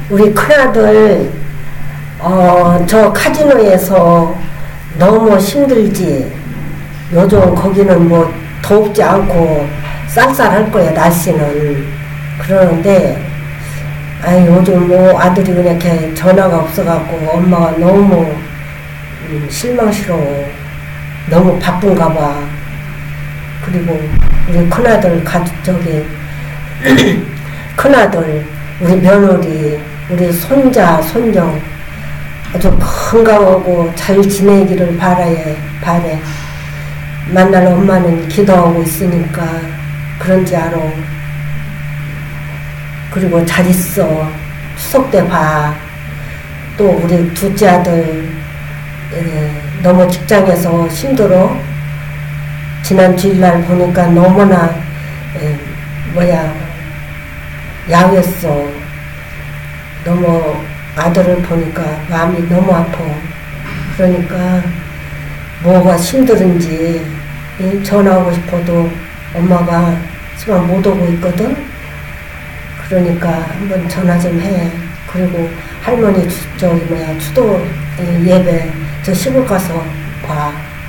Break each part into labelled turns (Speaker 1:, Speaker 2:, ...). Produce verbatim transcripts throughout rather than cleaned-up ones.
Speaker 1: 우리 큰아들 어, 저 카지노에서 너무 힘들지. 요즘 거기는 뭐 덥지 않고 쌀쌀할 거야 날씨는. 그러는데 아이 요즘 뭐 아들이 그냥 이렇게 전화가 없어갖고 엄마가 너무 음, 실망스러워. 너무 바쁜가 봐. 그리고 우리 큰아들 가족 저기 큰아들 우리 며느리 우리 손자 손녀 아주 건강하고 잘 지내기를 바라야 바래. 만날 엄마는 기도하고 있으니까 그런지 알아. 그리고 잘 있어. 추석 때 봐. 또 우리 둘째 아들 에, 너무 직장에서 힘들어. 지난 주일날 보니까 너무나 에, 뭐야 야했어. 너무 아들을 보니까 마음이 너무 아파. 그러니까 뭐가 힘들은지 예, 전화하고 싶어도 엄마가 지금 못 오고 있거든. 그러니까 한번 전화 좀 해. 그리고 할머니 주, 저기 뭐야 추도 예배 저 시골 가서 봐.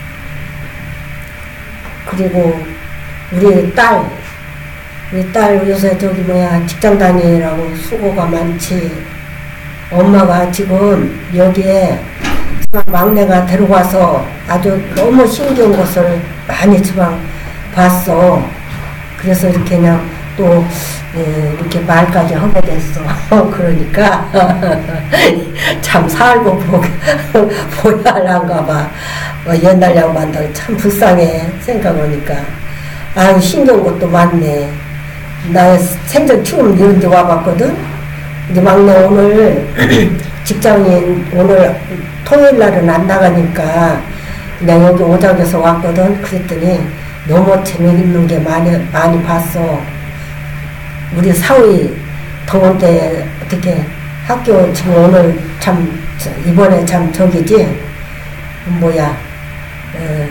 Speaker 1: 그리고 우리 딸 우리 딸 요새 저기 뭐야 직장 다니라고 수고가 많지. 엄마가 지금 여기에 막내가 데려가서 아주 너무 힘겨운 것을 많이 지방 봤어. 그래서 이렇게 그냥 또 예, 이렇게 말까지 하게 됐어. 그러니까 참 살고 보, 보야 할란가 봐. 뭐 옛날 양반들 참 불쌍해 생각하니까. 아유 힘겨운 것도 많네. 나 생전 처음 이런 데 와봤거든. 이제 막내 오늘 직장인 오늘 토요일 날은 안 나가니까 그냥 여기 오작에서 왔거든. 그랬더니 너무 재미있는 게 많이 많이 봤어. 우리 사위 더운 때 어떻게 학교 지금 오늘 참 이번에 참 저기지 뭐야 어,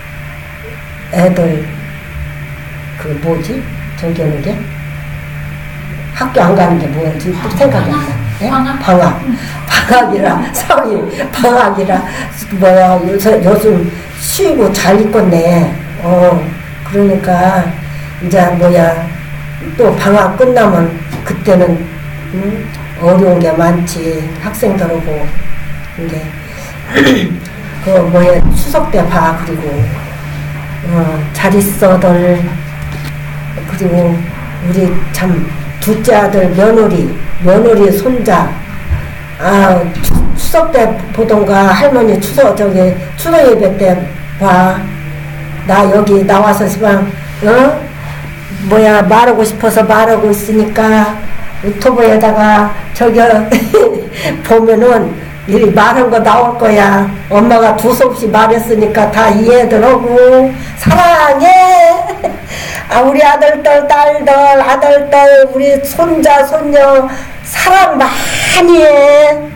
Speaker 1: 애들 그 뭐지 저기 하는 게 학교 안 가는 게 뭐지 생각이 안 나. 예? 방학 방학 방학이라 사위 방학이라 뭐야 요새 요즘 쉬고 잘 있겠네. 어 그러니까 이제 뭐야 또 방학 끝나면 그때는 음, 어려운 게 많지. 학생들하고 이게 그 뭐야 추석 때 봐. 그리고 어, 잘 있어들. 그리고 우리 참 둘째 아들 며느리 며느리 손자 아 추, 추석 때 보던가 할머니 추석 저기 추석 예배 때 봐. 나 여기 나와서 시방 어 뭐야 말하고 싶어서 말하고 있으니까 유튜브에다가 저기 보면은 이 말한 거 나올 거야. 엄마가 두서없이 말했으니까 다 이해들 하고 사랑해. 아 우리 아들들 딸들 아들들 우리 손자 손녀 사랑 많이 해.